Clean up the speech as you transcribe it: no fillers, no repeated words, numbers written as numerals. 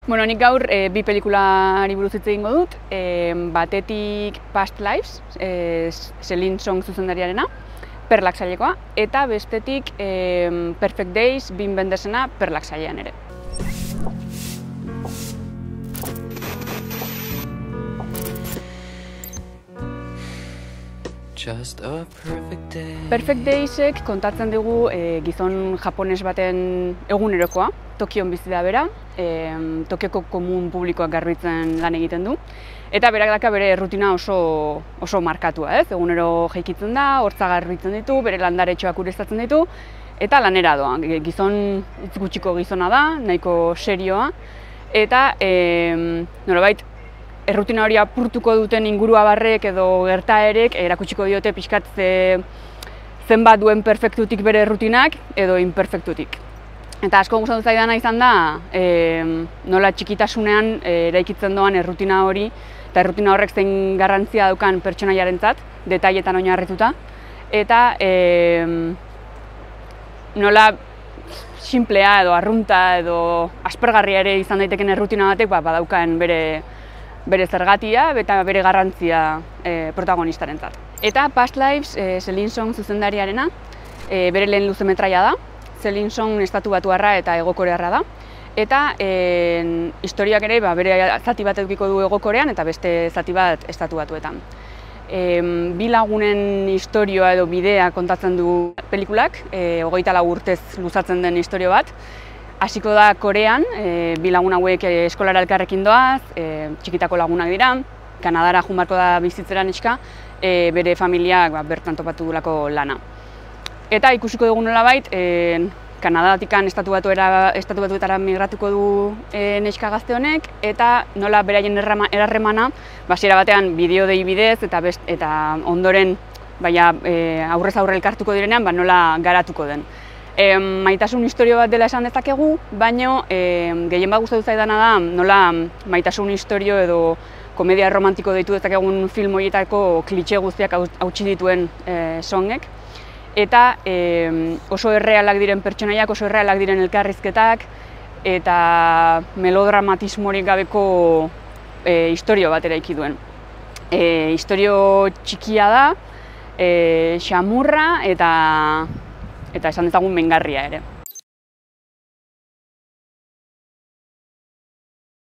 Bueno, nik gaur bi pelikulari buruz hitz egingo dut. Batetik Past Lives, Celine Song zuzendariarena, Perlak sailekoa, eta bestetik Perfect Days, Wim Wendersena, Perlak sailean ere. Perfect Daysek kontatzen digu gizon japones baten egunerokoa, Tokion bizi da bera, Tokioko komun publikoak garbitzen lan egiten du, eta berak daka bere rutina oso markatua, ez? Egunero jaikitzen da, hortza garbitzen ditu, bere landaretxoak ureztatzen ditu, eta lanera doa. Gizon hitz gutxiko gizona da, nahiko serioa, eta nolabait errutina hori apurtuko duten inguruabarrek edo gertaerek erakutsiko diote pixkat zenbat duen perfektutik bere errutinak edo imperfektutik. Eta asko gustatu zaidana izan da nola txikitasunean eraikitzen doan errutina hori eta errutina horrek zein garrantzia daukan pertsonaiarentzat, detailetan oinarrituta, eta nola sinplea edo arrunta edo aspergarria ere izan daiteken errutina batek badaukan bere zergatia eta bere garrantzia protagonistarentzat. Eta Past Lives, Celine Song zuzendariarena, bere lehen luzemetraia da. Celine Song estatu batuarra eta Hego Korearra da. Eta historiak ere bere zati bat edukiko du Hego Korean eta beste zati bat estatu batuetan. Bi lagunen istorioa edo bidea kontatzen du pelikulak, 24 urtez luzatzen den istorio bat. Hasiko da Korean, bi lagun hauek eskolara elkarrekin doaz, txikitako lagunak dira, Kanadara joan beharko da bizitzera neska, bere familiak bertan topatu duelako lana. Eta ikusiko dugu nolabait, Kanadatik estatu batuetara migratuko du neska gazte honek, eta nola beraien erremana, hasiera batean bideo dei bidez eta ondoren aurrez aurre elkartuko direnean nola garatuko den. Maitasun istorio bat dela esan dezakegu, baina gehien bat gustatu zaidana da nola maitasun istorio edo komedia romantiko deitu dezakegun film horietako klitxe guztiak hautsi dituen Songek. Eta oso errealak diren pertsonaiak, oso errealak diren elkarrizketak eta melodramatismorik gabeko istorio bat eraiki duen. Istorio txikia da, xamurra eta esan dezagun mingarria ere.